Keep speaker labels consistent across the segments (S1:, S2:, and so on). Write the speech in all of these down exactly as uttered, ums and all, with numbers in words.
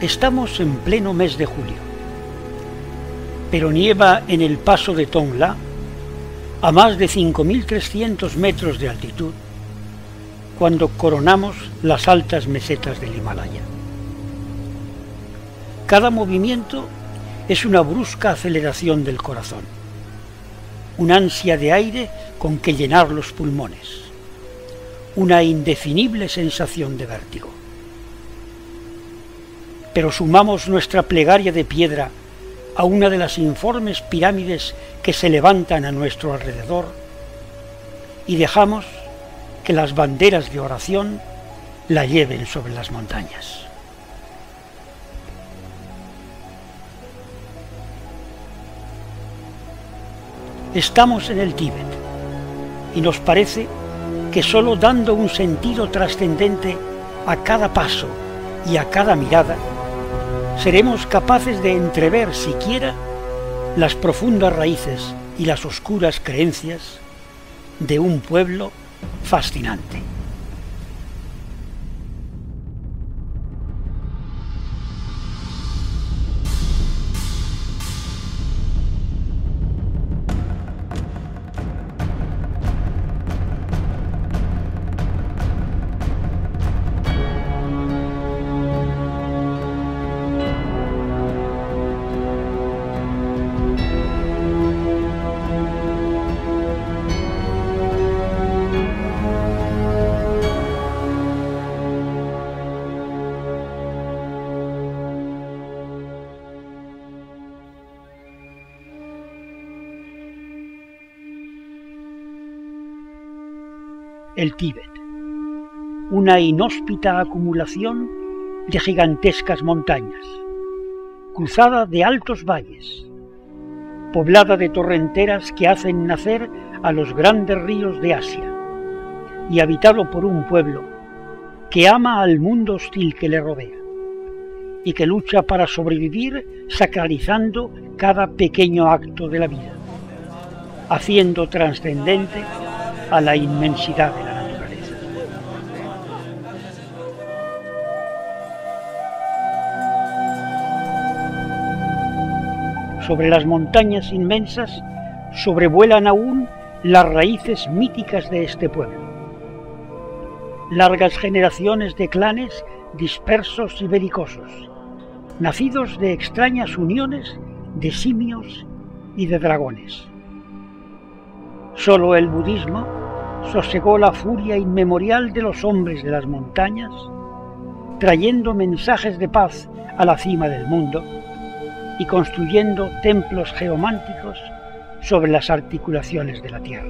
S1: Estamos en pleno mes de julio, pero nieva en el paso de Tongla, a más de cinco mil trescientos metros de altitud, cuando coronamos las altas mesetas del Himalaya. Cada movimiento es una brusca aceleración del corazón, una ansia de aire con que llenar los pulmones, una indefinible sensación de vértigo. Pero sumamos nuestra plegaria de piedra a una de las informes pirámides que se levantan a nuestro alrededor y dejamos que las banderas de oración la lleven sobre las montañas. Estamos en el Tíbet y nos parece que sólo dando un sentido trascendente a cada paso y a cada mirada, seremos capaces de entrever siquiera las profundas raíces y las oscuras creencias de un pueblo fascinante. El Tíbet, una inhóspita acumulación de gigantescas montañas, cruzada de altos valles, poblada de torrenteras que hacen nacer a los grandes ríos de Asia, y habitado por un pueblo que ama al mundo hostil que le rodea, y que lucha para sobrevivir sacralizando cada pequeño acto de la vida, haciendo trascendente a la inmensidad de la naturaleza. Sobre las montañas inmensas sobrevuelan aún las raíces míticas de este pueblo. Largas generaciones de clanes dispersos y belicosos, nacidos de extrañas uniones de simios y de dragones. Solo el budismo sosegó la furia inmemorial de los hombres de las montañas, trayendo mensajes de paz a la cima del mundo y construyendo templos geománticos sobre las articulaciones de la tierra.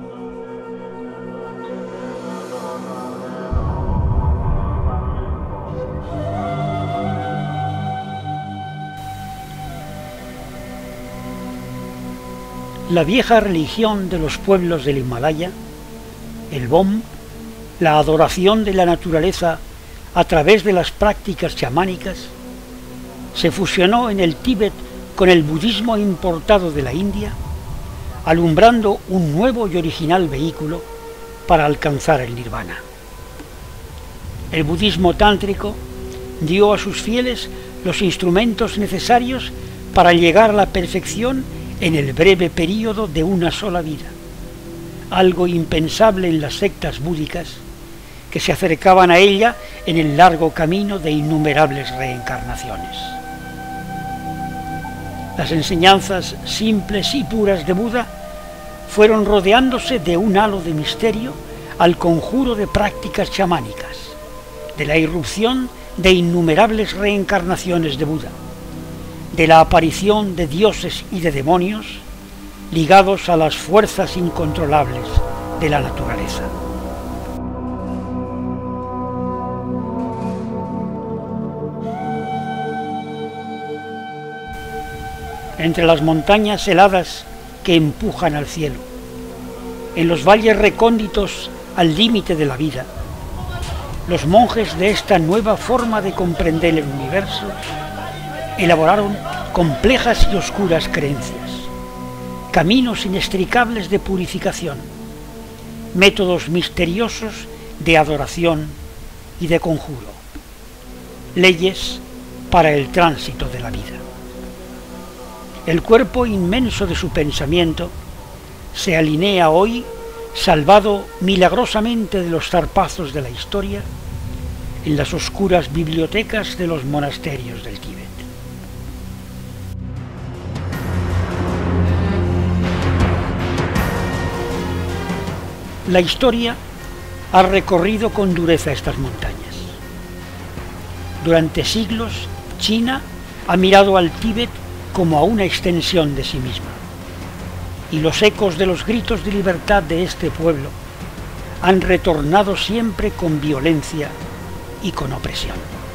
S1: La vieja religión de los pueblos del Himalaya, el Bom, la adoración de la naturaleza a través de las prácticas chamánicas, se fusionó en el Tíbet con el budismo importado de la India, alumbrando un nuevo y original vehículo para alcanzar el nirvana. El budismo tántrico dio a sus fieles los instrumentos necesarios para llegar a la perfección en el breve período de una sola vida, algo impensable en las sectas búdicas que se acercaban a ella en el largo camino de innumerables reencarnaciones. Las enseñanzas simples y puras de Buda fueron rodeándose de un halo de misterio al conjuro de prácticas chamánicas, de la irrupción de innumerables reencarnaciones de Buda, de la aparición de dioses y de demonios ligados a las fuerzas incontrolables de la naturaleza. Entre las montañas heladas que empujan al cielo, en los valles recónditos al límite de la vida, los monjes de esta nueva forma de comprender el universo elaboraron complejas y oscuras creencias, caminos inextricables de purificación, métodos misteriosos de adoración y de conjuro, leyes para el tránsito de la vida. El cuerpo inmenso de su pensamiento se alinea hoy, salvado milagrosamente de los zarpazos de la historia, en las oscuras bibliotecas de los monasterios del Tíbet. La historia ha recorrido con dureza estas montañas. Durante siglos, China ha mirado al Tíbet como a una extensión de sí misma, y los ecos de los gritos de libertad de este pueblo han retornado siempre con violencia y con opresión.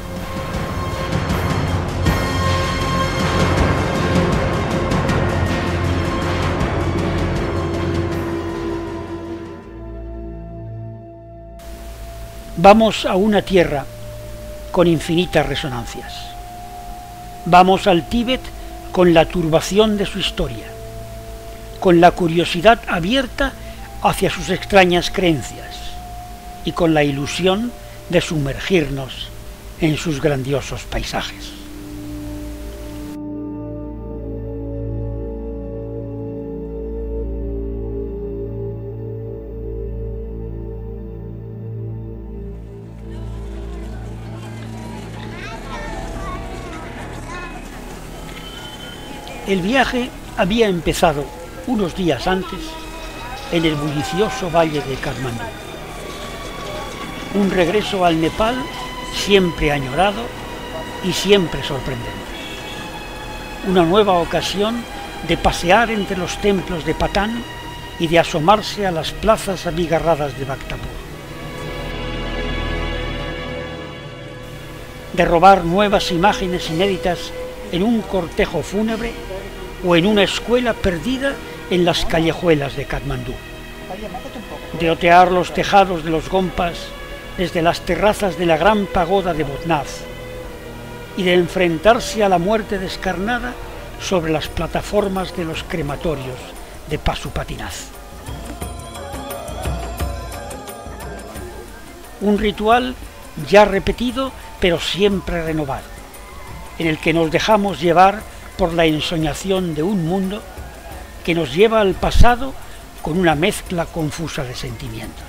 S1: Vamos a una tierra con infinitas resonancias. Vamos al Tíbet con la turbación de su historia, con la curiosidad abierta hacia sus extrañas creencias y con la ilusión de sumergirnos en sus grandiosos paisajes. El viaje había empezado unos días antes en el bullicioso valle de Katmandú. Un regreso al Nepal siempre añorado y siempre sorprendente. Una nueva ocasión de pasear entre los templos de Patán y de asomarse a las plazas abigarradas de Bhaktapur. De robar nuevas imágenes inéditas en un cortejo fúnebre o en una escuela perdida en las callejuelas de Katmandú. De otear los tejados de los gompas desde las terrazas de la gran pagoda de Bodhnath y de enfrentarse a la muerte descarnada sobre las plataformas de los crematorios de Pasupatinath. Un ritual ya repetido pero siempre renovado, en el que nos dejamos llevar por la ensoñación de un mundo que nos lleva al pasado con una mezcla confusa de sentimientos.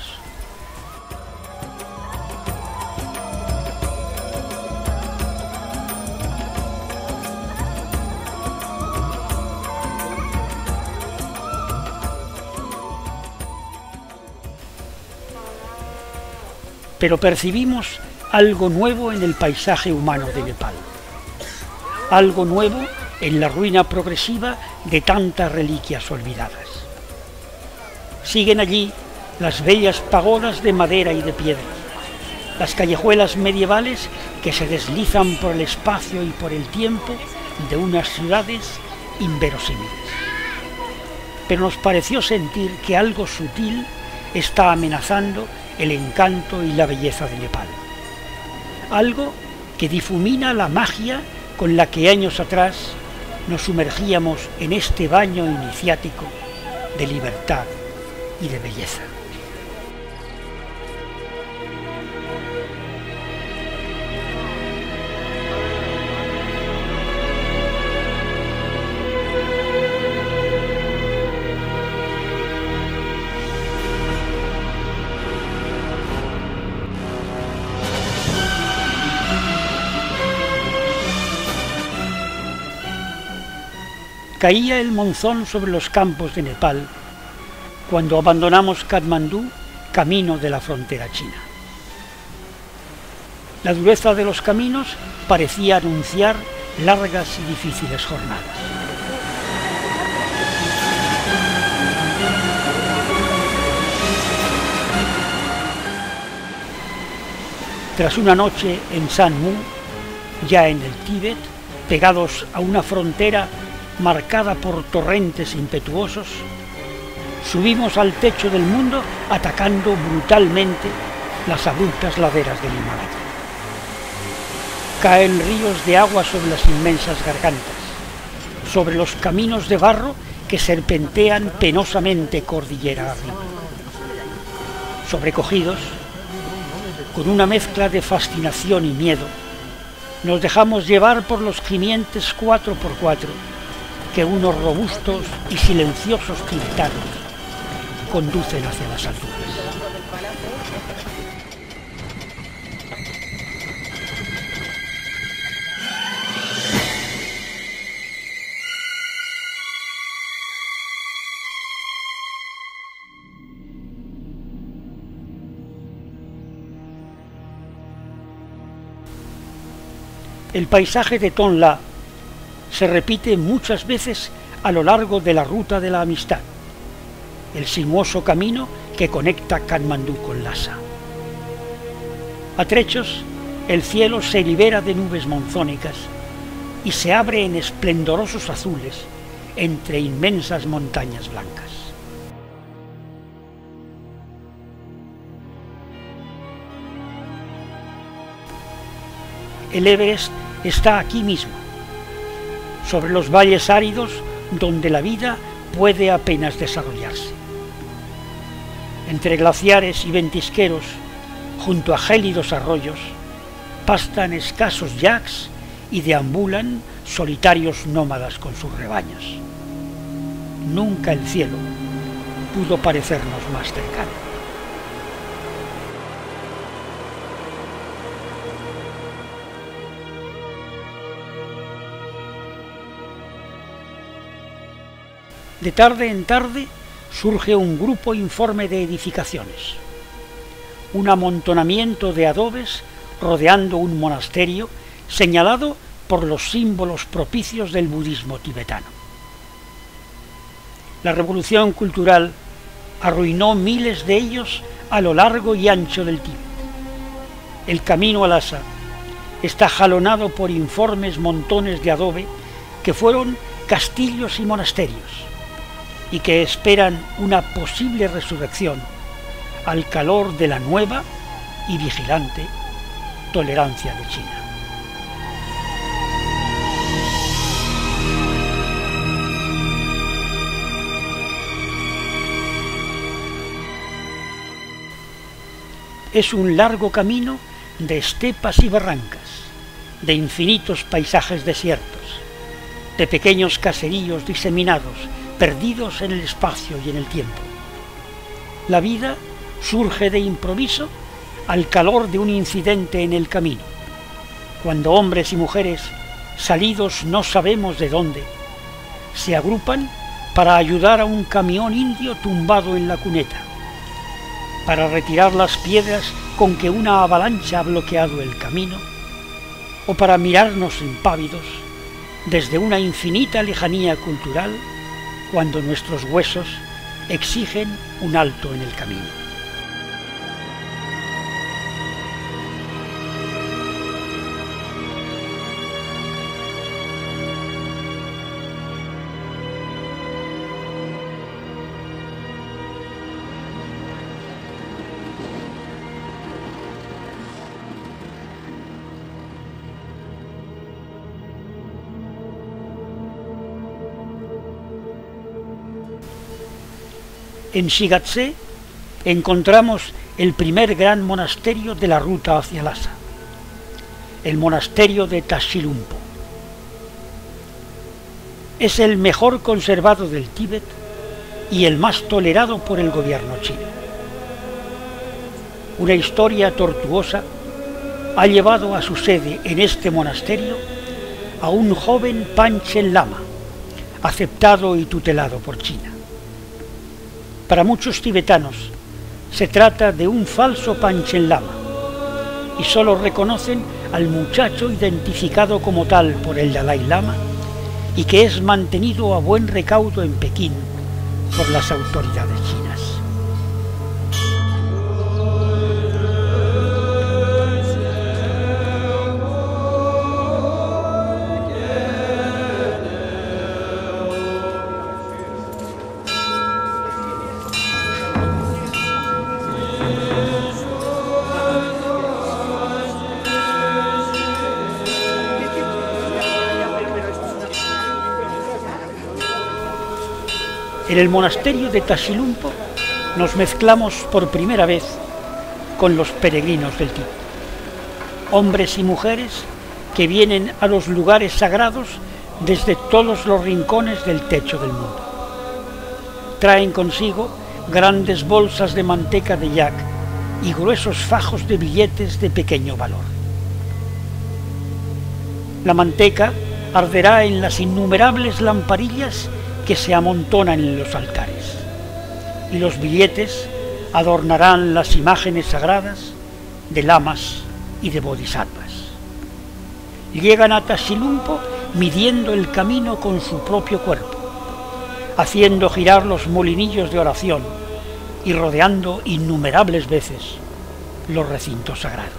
S1: Pero percibimos algo nuevo en el paisaje humano de Nepal, algo nuevo en la ruina progresiva de tantas reliquias olvidadas. Siguen allí las bellas pagodas de madera y de piedra, las callejuelas medievales que se deslizan por el espacio y por el tiempo de unas ciudades inverosímiles. Pero nos pareció sentir que algo sutil está amenazando el encanto y la belleza de Nepal, algo que difumina la magia con la que años atrás nos sumergíamos en este baño iniciático de libertad y de belleza. Caía el monzón sobre los campos de Nepal cuando abandonamos Katmandú camino de la frontera china. La dureza de los caminos parecía anunciar largas y difíciles jornadas. Tras una noche en Sanmu, ya en el Tíbet, pegados a una frontera marcada por torrentes impetuosos, subimos al techo del mundo atacando brutalmente las abruptas laderas del Himalaya. Caen ríos de agua sobre las inmensas gargantas, sobre los caminos de barro que serpentean penosamente cordillera arriba. Sobrecogidos, con una mezcla de fascinación y miedo, nos dejamos llevar por los gimientes cuatro por cuatro que unos robustos y silenciosos tibetanos conducen hacia las alturas. El paisaje de Tongla se repite muchas veces a lo largo de la ruta de la amistad, el sinuoso camino que conecta Katmandú con Lhasa. A trechos, el cielo se libera de nubes monzónicas y se abre en esplendorosos azules entre inmensas montañas blancas. El Everest está aquí mismo, sobre los valles áridos donde la vida puede apenas desarrollarse. Entre glaciares y ventisqueros, junto a gélidos arroyos, pastan escasos yaks y deambulan solitarios nómadas con sus rebaños. Nunca el cielo pudo parecernos más cercano. De tarde en tarde surge un grupo informe de edificaciones, un amontonamiento de adobes rodeando un monasterio señalado por los símbolos propicios del budismo tibetano. La revolución cultural arruinó miles de ellos a lo largo y ancho del Tíbet. El camino a Lhasa está jalonado por informes montones de adobe que fueron castillos y monasterios, y que esperan una posible resurrección al calor de la nueva y vigilante tolerancia de China. Es un largo camino de estepas y barrancas, de infinitos paisajes desiertos, de pequeños caseríos diseminados, perdidos en el espacio y en el tiempo. La vida surge de improviso al calor de un incidente en el camino, cuando hombres y mujeres, salidos no sabemos de dónde, se agrupan para ayudar a un camión indio tumbado en la cuneta, para retirar las piedras con que una avalancha ha bloqueado el camino, o para mirarnos impávidos desde una infinita lejanía cultural cuando nuestros huesos exigen un alto en el camino. En Shigatse encontramos el primer gran monasterio de la ruta hacia Lhasa, el monasterio de Tashilhunpo. Es el mejor conservado del Tíbet y el más tolerado por el gobierno chino. Una historia tortuosa ha llevado a su sede en este monasterio a un joven Panchen Lama, aceptado y tutelado por China. Para muchos tibetanos se trata de un falso Panchen Lama y solo reconocen al muchacho identificado como tal por el Dalai Lama y que es mantenido a buen recaudo en Pekín por las autoridades chinas. En el monasterio de Tashilhunpo nos mezclamos por primera vez con los peregrinos del Tíbet, hombres y mujeres que vienen a los lugares sagrados desde todos los rincones del techo del mundo. Traen consigo grandes bolsas de manteca de yak y gruesos fajos de billetes de pequeño valor. La manteca arderá en las innumerables lamparillas que se amontonan en los altares, y los billetes adornarán las imágenes sagradas de lamas y de bodhisattvas. Llegan a Tasilumpo midiendo el camino con su propio cuerpo, haciendo girar los molinillos de oración y rodeando innumerables veces los recintos sagrados.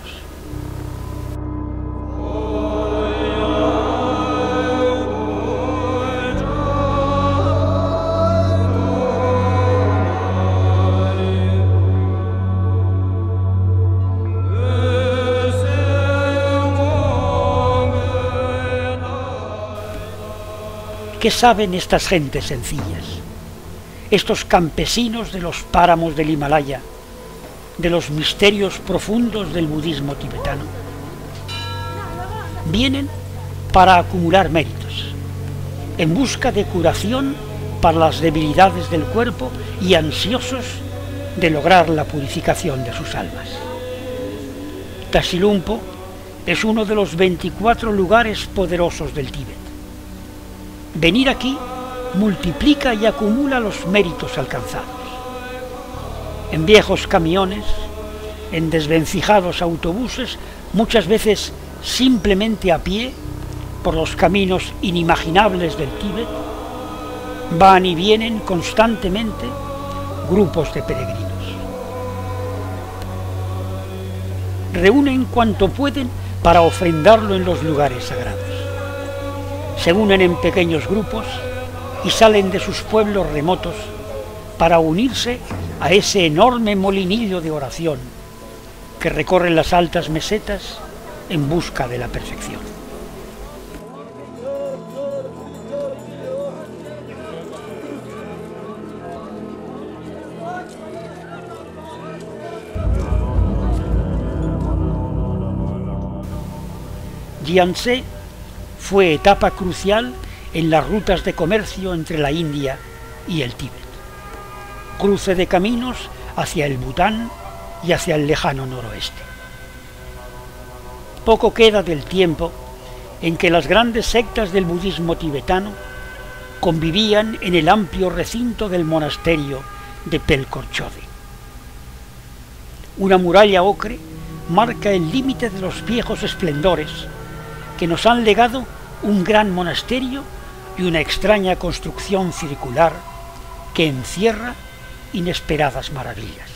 S1: ¿Qué saben estas gentes sencillas, estos campesinos de los páramos del Himalaya, de los misterios profundos del budismo tibetano? Vienen para acumular méritos, en busca de curación para las debilidades del cuerpo y ansiosos de lograr la purificación de sus almas. Tasilumpo es uno de los veinticuatro lugares poderosos del Tíbet. Venir aquí multiplica y acumula los méritos alcanzados. En viejos camiones, en desvencijados autobuses, muchas veces simplemente a pie, por los caminos inimaginables del Tíbet, van y vienen constantemente grupos de peregrinos. Reúnen cuanto pueden para ofrendarlo en los lugares sagrados. Se unen en pequeños grupos y salen de sus pueblos remotos para unirse a ese enorme molinillo de oración que recorre las altas mesetas en busca de la perfección. Jiangse fue etapa crucial en las rutas de comercio entre la India y el Tíbet, cruce de caminos hacia el Bután y hacia el lejano noroeste. Poco queda del tiempo en que las grandes sectas del budismo tibetano convivían en el amplio recinto del monasterio de Pelkorchode. Una muralla ocre marca el límite de los viejos esplendores que nos han legado un gran monasterio y una extraña construcción circular que encierra inesperadas maravillas.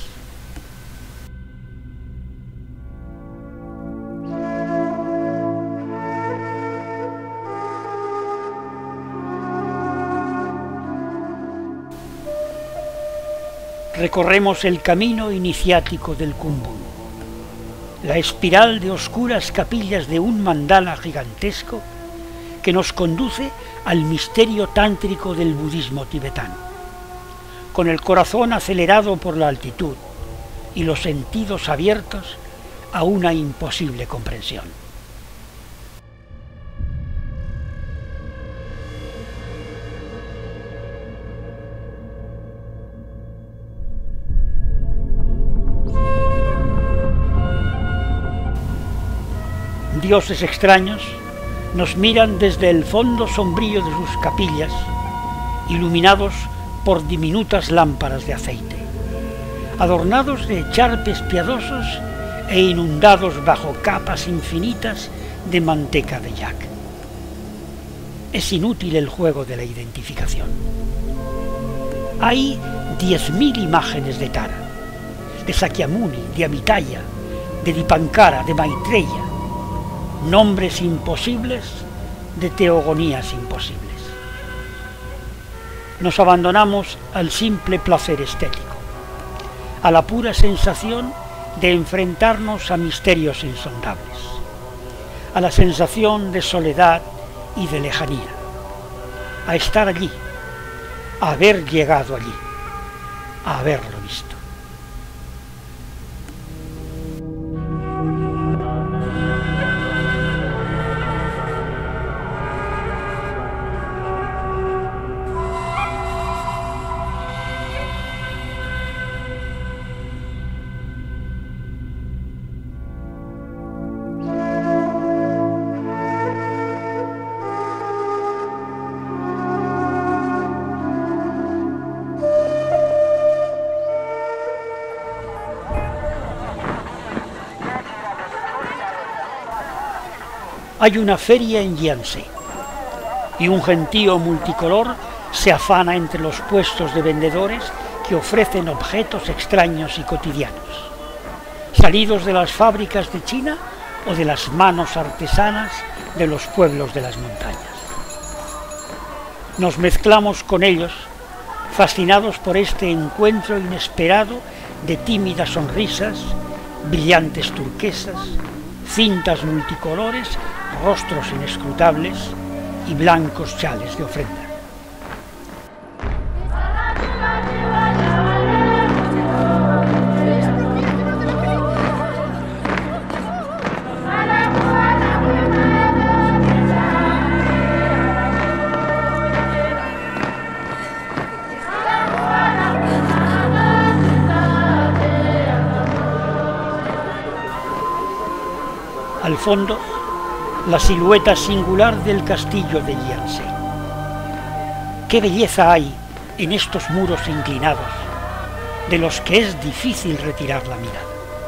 S1: Recorremos el camino iniciático del Kumbum, la espiral de oscuras capillas de un mandala gigantesco que nos conduce al misterio tántrico del budismo tibetano. Con el corazón acelerado por la altitud y los sentidos abiertos a una imposible comprensión. Dioses extraños nos miran desde el fondo sombrío de sus capillas, iluminados por diminutas lámparas de aceite, adornados de charpes piadosos e inundados bajo capas infinitas de manteca de yak. Es inútil el juego de la identificación. Hay diez mil imágenes de Tara, de Sakyamuni, de Amitaya, de Dipankara, de Maitreya, nombres imposibles de teogonías imposibles. Nos abandonamos al simple placer estético, a la pura sensación de enfrentarnos a misterios insondables, a la sensación de soledad y de lejanía, a estar allí, a haber llegado allí, a haberlo visto. hay una feria en Jiangxi y un gentío multicolor se afana entre los puestos de vendedores que ofrecen objetos extraños y cotidianos, salidos de las fábricas de China o de las manos artesanas de los pueblos de las montañas. Nos mezclamos con ellos, fascinados por este encuentro inesperado de tímidas sonrisas, brillantes turquesas, cintas multicolores, rostros inescrutables y blancos chales de ofrenda. Al fondo, la silueta singular del castillo de Jiangxi. Qué belleza hay en estos muros inclinados, de los que es difícil retirar la mirada.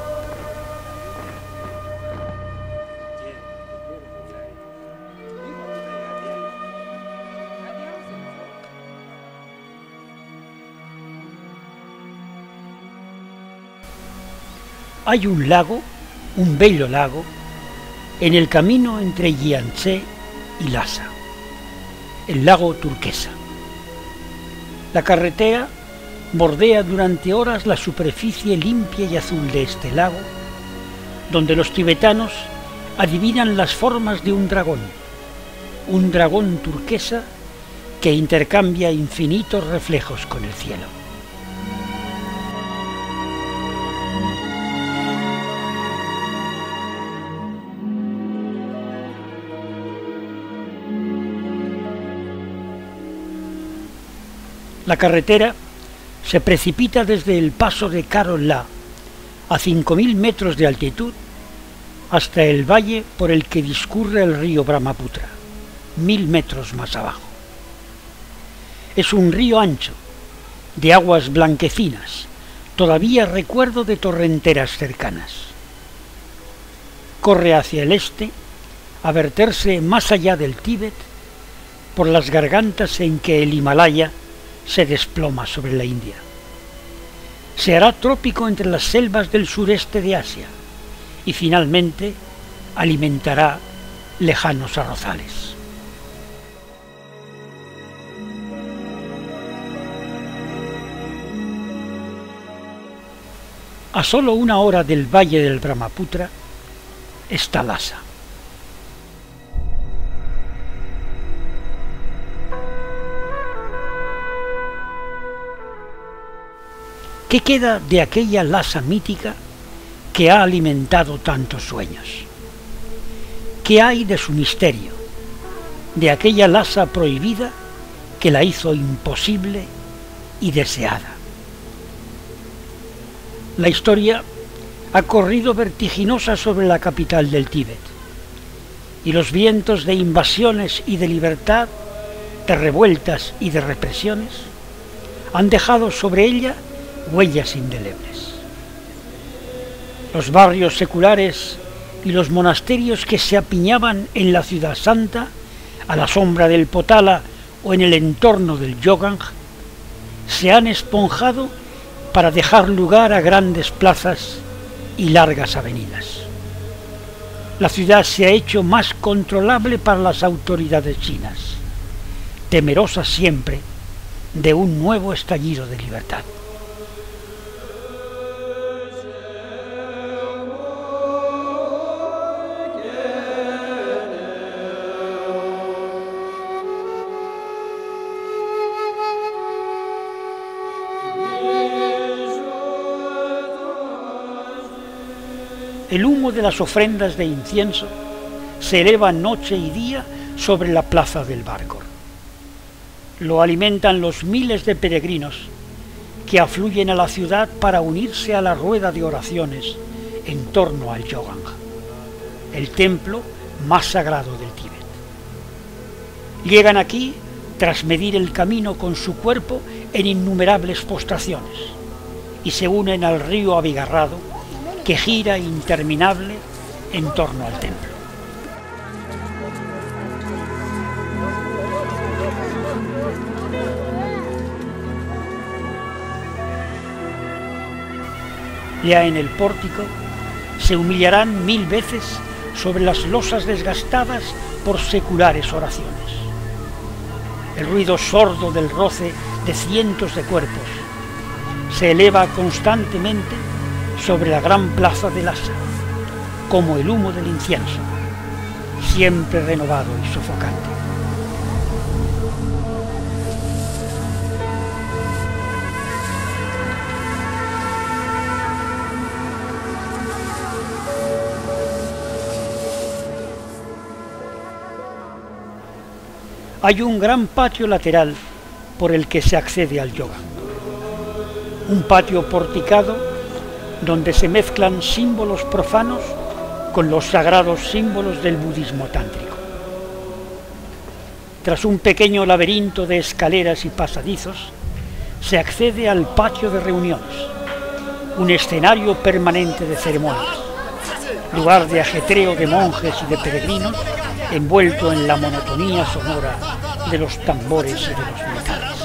S1: Hay un lago, un bello lago, en el camino entre Jiangxi y Lhasa, el lago turquesa. La carretera bordea durante horas la superficie limpia y azul de este lago, donde los tibetanos adivinan las formas de un dragón, un dragón turquesa que intercambia infinitos reflejos con el cielo. La carretera se precipita desde el paso de Kharo La, a cinco mil metros de altitud, hasta el valle por el que discurre el río Brahmaputra, mil metros más abajo. Es un río ancho, de aguas blanquecinas, todavía recuerdo de torrenteras cercanas. Corre hacia el este, a verterse más allá del Tíbet, por las gargantas en que el Himalaya se desploma sobre la India. Se hará trópico entre las selvas del sureste de Asia y finalmente alimentará lejanos arrozales. A solo una hora del valle del Brahmaputra está Lhasa. ¿Qué queda de aquella Lhasa mítica que ha alimentado tantos sueños? ¿Qué hay de su misterio, de aquella Lhasa prohibida que la hizo imposible y deseada? La historia ha corrido vertiginosa sobre la capital del Tíbet, y los vientos de invasiones y de libertad, de revueltas y de represiones, han dejado sobre ella huellas indelebles. Los barrios seculares y los monasterios que se apiñaban en la ciudad santa, a la sombra del Potala o en el entorno del Yogang, se han esponjado para dejar lugar a grandes plazas y largas avenidas. La ciudad se ha hecho más controlable para las autoridades chinas, temerosas siempre de un nuevo estallido de libertad. El humo de las ofrendas de incienso se eleva noche y día sobre la plaza del Barcor. Lo alimentan los miles de peregrinos que afluyen a la ciudad para unirse a la rueda de oraciones en torno al Yogang, el templo más sagrado del Tíbet. Llegan aquí tras medir el camino con su cuerpo en innumerables postraciones y se unen al río abigarrado que gira interminable en torno al templo. Ya en el pórtico se humillarán mil veces sobre las losas desgastadas por seculares oraciones. El ruido sordo del roce de cientos de cuerpos se eleva constantemente sobre la gran plaza del Asa, como el humo del incienso, siempre renovado y sofocante. Hay un gran patio lateral por el que se accede al yoga. Un patio porticado donde se mezclan símbolos profanos con los sagrados símbolos del budismo tántrico. Tras un pequeño laberinto de escaleras y pasadizos, se accede al patio de reuniones, un escenario permanente de ceremonias, lugar de ajetreo de monjes y de peregrinos, envuelto en la monotonía sonora de los tambores y de los metales.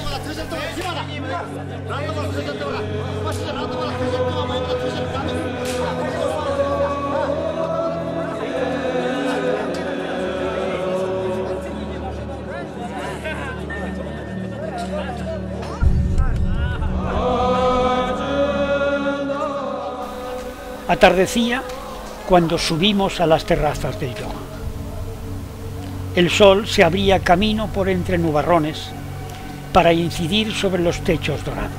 S1: Atardecía cuando subimos a las terrazas del yoga. El sol se abría camino por entre nubarrones para incidir sobre los techos dorados.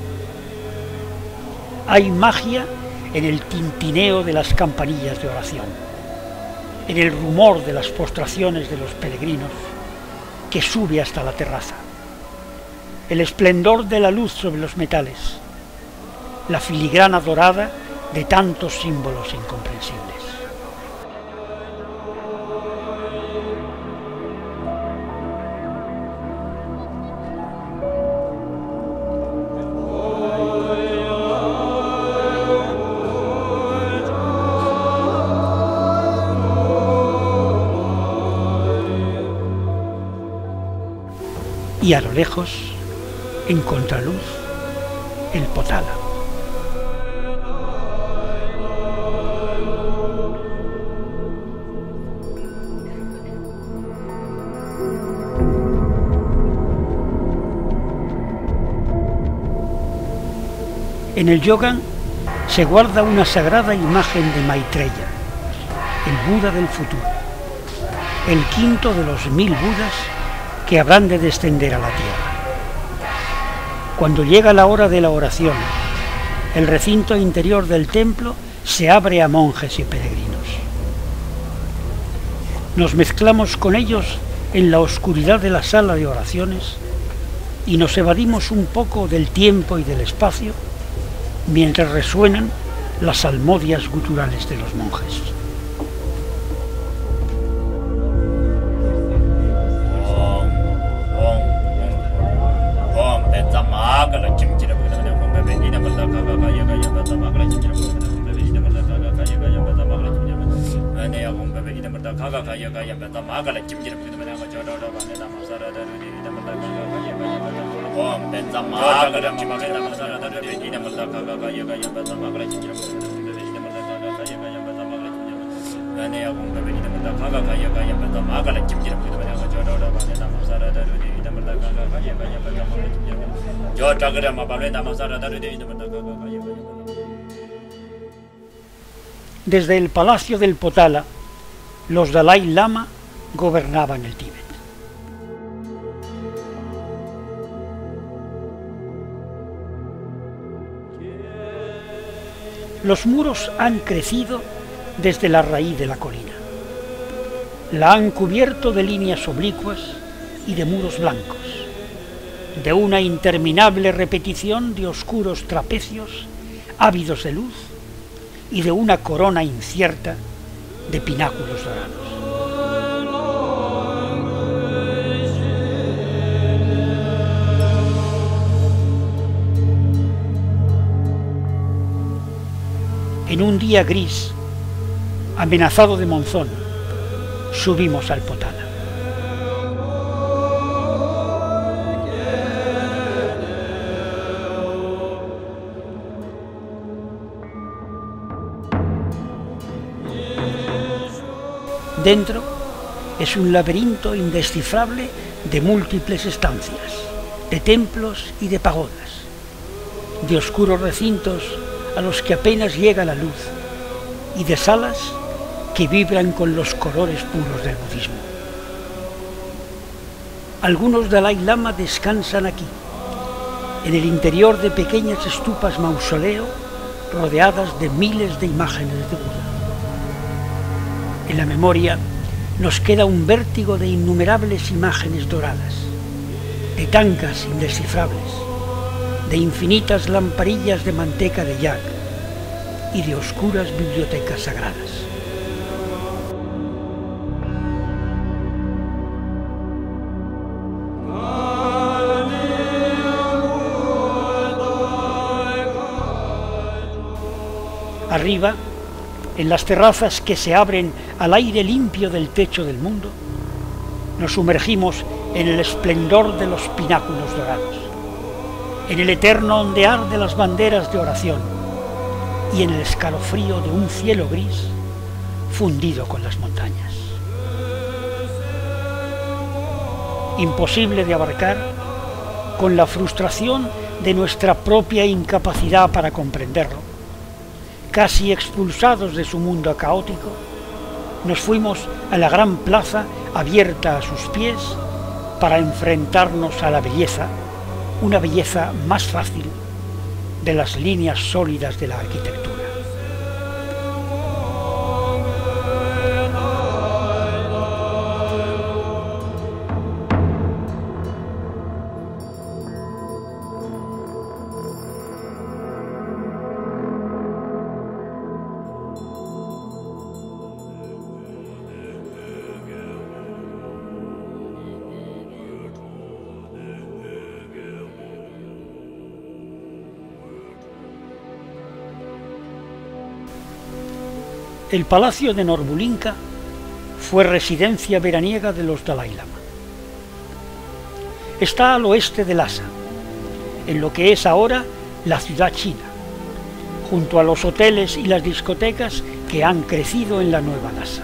S1: Hay magia en el tintineo de las campanillas de oración, en el rumor de las postraciones de los peregrinos que sube hasta la terraza, el esplendor de la luz sobre los metales, la filigrana dorada de tantos símbolos incomprensibles. Y a lo lejos, en contraluz, el Potala. En el yoga se guarda una sagrada imagen de Maitreya, el Buda del futuro, el quinto de los mil Budas que habrán de descender a la tierra. Cuando llega la hora de la oración, el recinto interior del templo se abre a monjes y peregrinos. Nos mezclamos con ellos en la oscuridad de la sala de oraciones y nos evadimos un poco del tiempo y del espacio mientras resuenan las salmodias guturales de los monjes. Desde el palacio del Potala, los Dalai Lama gobernaban el Tíbet. Los muros han crecido desde la raíz de la colina. La han cubierto de líneas oblicuas y de muros blancos, de una interminable repetición de oscuros trapecios ávidos de luz y de una corona incierta de pináculos dorados. En un día gris, amenazado de monzón, subimos al Potala. Dentro es un laberinto indescifrable de múltiples estancias, de templos y de pagodas, de oscuros recintos a los que apenas llega la luz y de salas que vibran con los colores puros del budismo. Algunos Dalai Lama descansan aquí, en el interior de pequeñas estupas mausoleo rodeadas de miles de imágenes de Buda. En la memoria nos queda un vértigo de innumerables imágenes doradas, de tankas indescifrables, de infinitas lamparillas de manteca de yak y de oscuras bibliotecas sagradas. Arriba, en las terrazas que se abren al aire limpio del techo del mundo, nos sumergimos en el esplendor de los pináculos dorados, en el eterno ondear de las banderas de oración y en el escalofrío de un cielo gris fundido con las montañas. Imposible de abarcar con la frustración de nuestra propia incapacidad para comprenderlo. Casi expulsados de su mundo caótico, nos fuimos a la gran plaza abierta a sus pies para enfrentarnos a la belleza, una belleza más fácil de las líneas sólidas de la arquitectura. El Palacio de Norbulinka fue residencia veraniega de los Dalai Lama. Está al oeste de Lhasa, en lo que es ahora la ciudad china, junto a los hoteles y las discotecas que han crecido en la nueva Lhasa.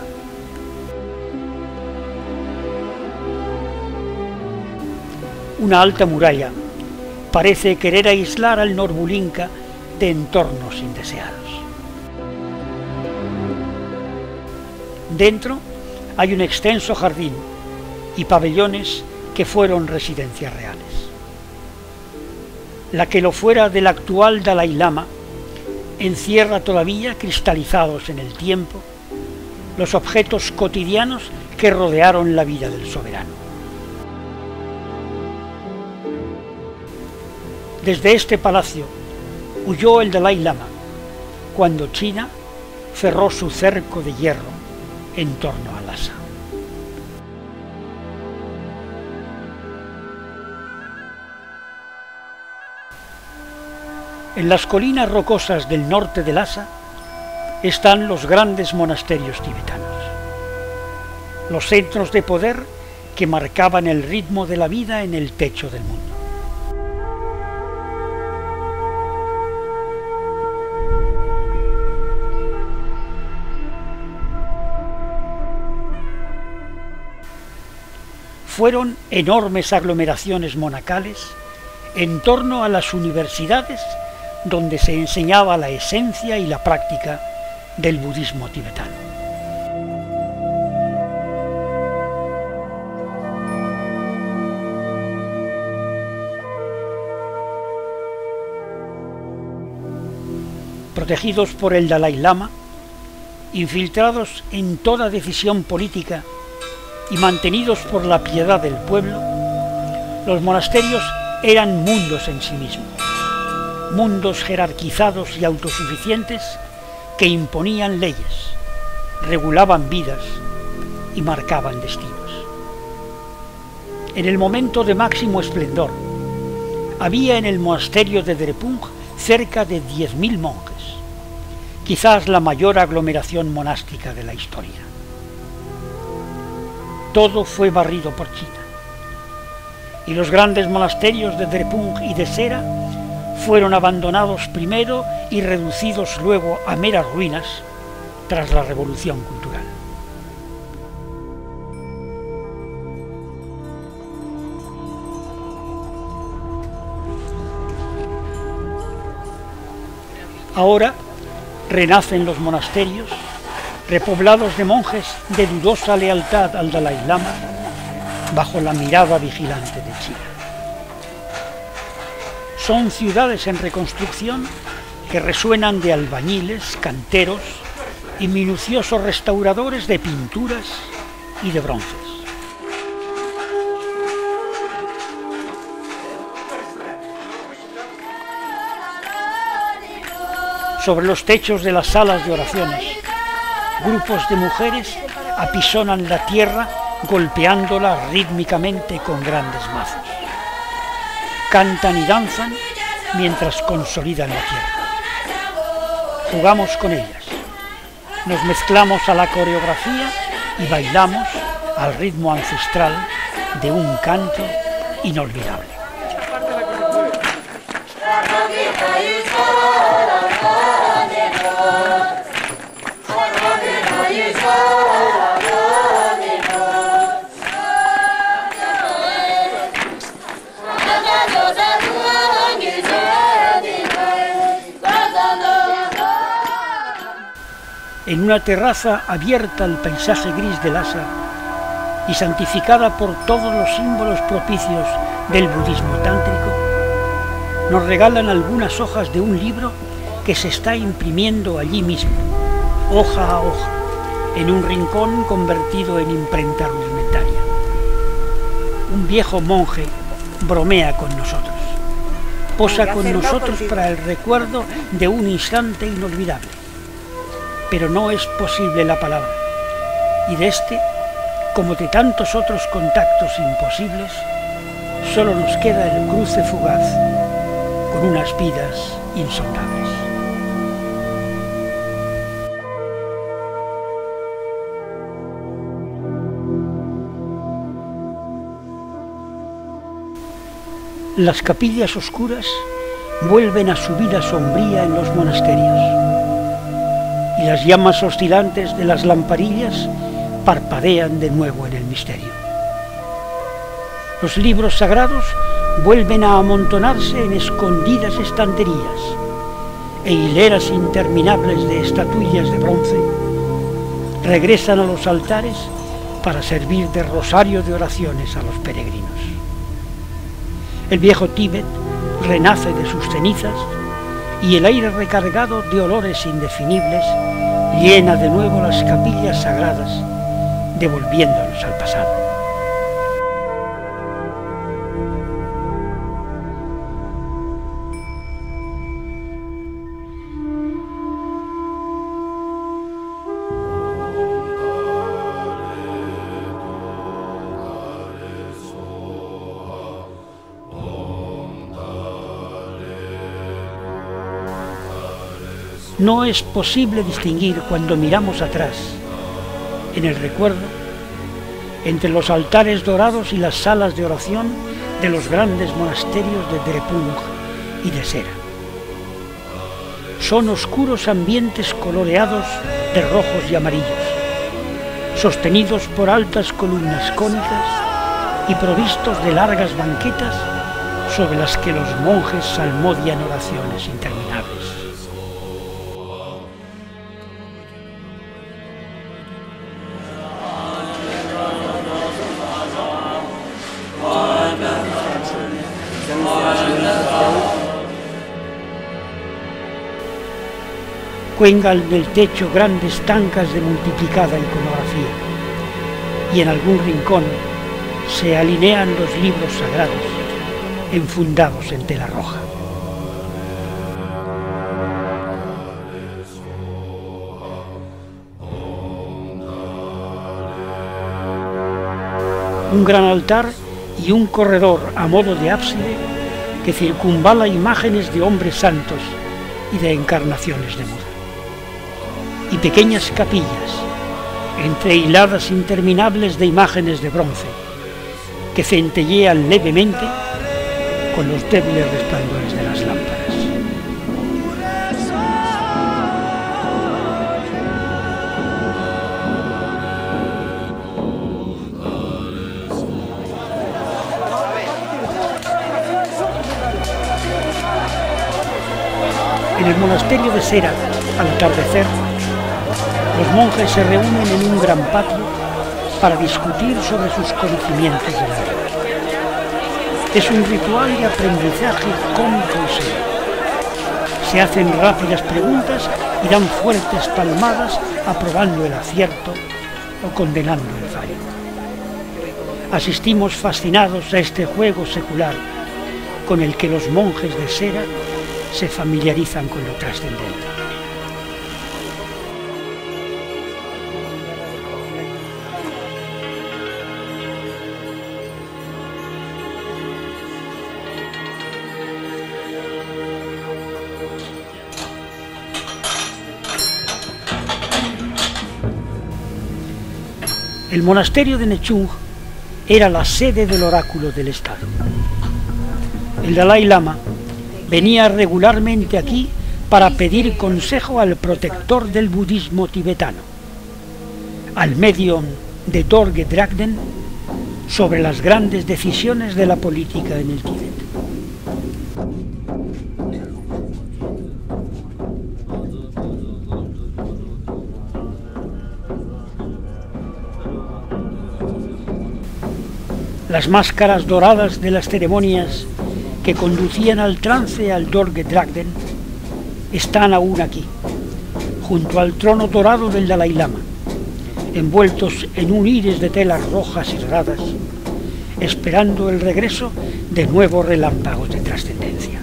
S1: Una alta muralla parece querer aislar al Norbulinka de entornos indeseados. Dentro hay un extenso jardín y pabellones que fueron residencias reales. La que lo fuera del actual Dalai Lama encierra todavía, cristalizados en el tiempo, los objetos cotidianos que rodearon la vida del soberano. Desde este palacio huyó el Dalai Lama cuando China cerró su cerco de hierro en torno a Lhasa. En las colinas rocosas del norte de Lhasa están los grandes monasterios tibetanos, los centros de poder que marcaban el ritmo de la vida en el techo del mundo. Fueron enormes aglomeraciones monacales en torno a las universidades donde se enseñaba la esencia y la práctica del budismo tibetano. Protegidos por el Dalai Lama, infiltrados en toda decisión política y mantenidos por la piedad del pueblo, los monasterios eran mundos en sí mismos, mundos jerarquizados y autosuficientes que imponían leyes, regulaban vidas y marcaban destinos. En el momento de máximo esplendor, había en el monasterio de Drepung cerca de diez mil monjes, quizás la mayor aglomeración monástica de la historia. Todo fue barrido por China, y los grandes monasterios de Drepung y de Sera fueron abandonados primero y reducidos luego a meras ruinas tras la revolución cultural. Ahora renacen los monasterios, repoblados de monjes de dudosa lealtad al Dalai Lama, bajo la mirada vigilante de China. Son ciudades en reconstrucción que resuenan de albañiles, canteros y minuciosos restauradores de pinturas y de bronces. Sobre los techos de las salas de oraciones, grupos de mujeres apisonan la tierra golpeándola rítmicamente con grandes mazos. Cantan y danzan mientras consolidan la tierra. Jugamos con ellas, nos mezclamos a la coreografía y bailamos al ritmo ancestral de un canto inolvidable. En una terraza abierta al paisaje gris de Lhasa y santificada por todos los símbolos propicios del budismo tántrico, nos regalan algunas hojas de un libro que se está imprimiendo allí mismo, hoja a hoja, en un rincón convertido en imprenta rudimentaria. Un viejo monje bromea con nosotros, posa con nosotros para el recuerdo de un instante inolvidable. Pero no es posible la palabra, y de este, como de tantos otros contactos imposibles, solo nos queda el cruce fugaz con unas vidas insondables. Las capillas oscuras vuelven a su vida sombría en los monasterios, y las llamas oscilantes de las lamparillas parpadean de nuevo en el misterio. Los libros sagrados vuelven a amontonarse en escondidas estanterías, e hileras interminables de estatuillas de bronce regresan a los altares para servir de rosario de oraciones a los peregrinos. El viejo Tíbet renace de sus cenizas, y el aire recargado de olores indefinibles llena de nuevo las capillas sagradas, devolviéndonos al pasado. No es posible distinguir cuando miramos atrás, en el recuerdo, entre los altares dorados y las salas de oración de los grandes monasterios de Drepung y de Sera. Son oscuros ambientes coloreados de rojos y amarillos, sostenidos por altas columnas cónicas y provistos de largas banquetas sobre las que los monjes salmodian oraciones interminables. Cuelgan del techo grandes tancas de multiplicada iconografía, y en algún rincón se alinean los libros sagrados enfundados en tela roja. Un gran altar y un corredor a modo de ábside que circunvala imágenes de hombres santos y de encarnaciones de Buda. Y pequeñas capillas, entre hiladas interminables de imágenes de bronce, que centellean levemente con los débiles resplandores de las lámparas. En el monasterio de Sera, al atardecer, los monjes se reúnen en un gran patio para discutir sobre sus conocimientos de la vida. Es un ritual de aprendizaje cómico y serio. Se hacen rápidas preguntas y dan fuertes palmadas aprobando el acierto o condenando el fallo. Asistimos fascinados a este juego secular con el que los monjes de Sera se familiarizan con lo trascendente. El monasterio de Nechung era la sede del oráculo del Estado. El Dalai Lama venía regularmente aquí para pedir consejo al protector del budismo tibetano, al medium de Dorje Dragden, sobre las grandes decisiones de la política en el Tíbet. Las máscaras doradas de las ceremonias que conducían al trance al Dorje Dragden están aún aquí, junto al trono dorado del Dalai Lama, envueltos en un iris de telas rojas y doradas, esperando el regreso de nuevos relámpagos de trascendencia.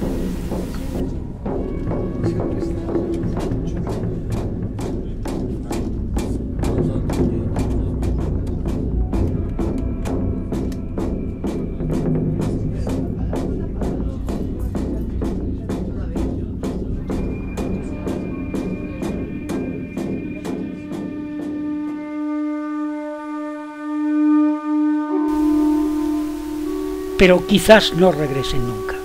S1: Pero quizás no regresen nunca.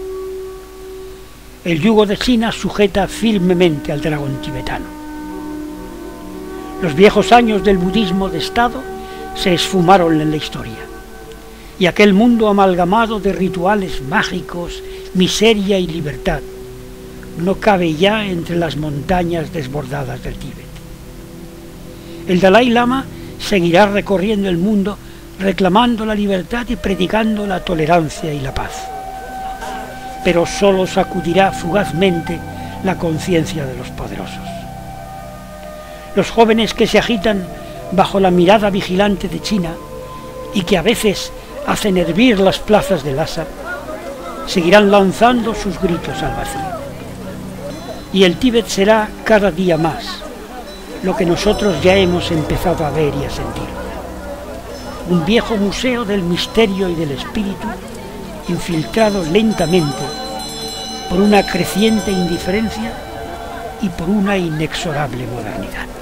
S1: El yugo de China sujeta firmemente al dragón tibetano. Los viejos años del budismo de Estado se esfumaron en la historia, y aquel mundo amalgamado de rituales mágicos, miseria y libertad no cabe ya entre las montañas desbordadas del Tíbet. El Dalai Lama seguirá recorriendo el mundo reclamando la libertad y predicando la tolerancia y la paz. Pero solo sacudirá fugazmente la conciencia de los poderosos. Los jóvenes que se agitan bajo la mirada vigilante de China y que a veces hacen hervir las plazas de Lhasa, seguirán lanzando sus gritos al vacío. Y el Tíbet será cada día más lo que nosotros ya hemos empezado a ver y a sentir. Un viejo museo del misterio y del espíritu, infiltrado lentamente por una creciente indiferencia y por una inexorable modernidad.